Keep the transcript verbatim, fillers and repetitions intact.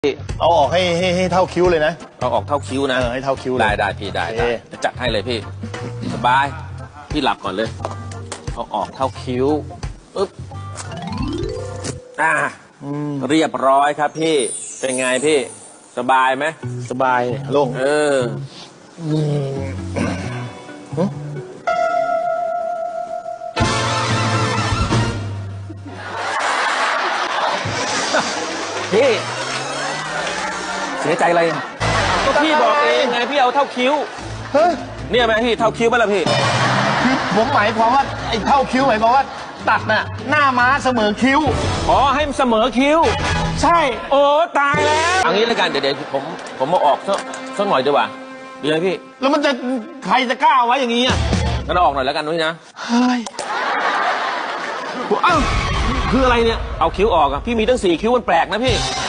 เอาออกให้ให้ให้เท่าคิ้วเลยนะเอาออกเท่าคิ้วนะให้เท่าคิ้วได้ได้พี่ได้ได้จะจัดให้เลยพี่สบายพี่หลับก่อนเลยเอาออกเท่าคิ้วปึ๊บอ่าเรียบร้อยครับพี่เป็นไงพี่สบายไหมสบายโล่งเออพี่เสียใจอะไรก็พี่บอกเองไงพี่เอาเท่าคิ้วเนี่ยไหมพี่เท่าคิ้วไหมล่ะพี่คือผมหมายความว่าไอ้เท่าคิ้วหมายความว่าตัดน่ะหน้าม้าเสมอคิ้วอ๋อให้เสมอคิ้วใช่โอ้ตายแล้วเอางี้แล้วกันเดี๋ยวเดี๋ยวผมผมมาออกสักสักหน่อยดีกว่าดีไหมพี่แล้วมันจะใครจะกล้าไว้อย่างนี้อ่ะงั้นออกหน่อยแล้วกันพี่นะเฮ้ยอ้าวคืออะไรเนี่ยเอาคิ้วออกอ่ะพี่มีตั้งสี่คิ้วมันแปลกนะพี่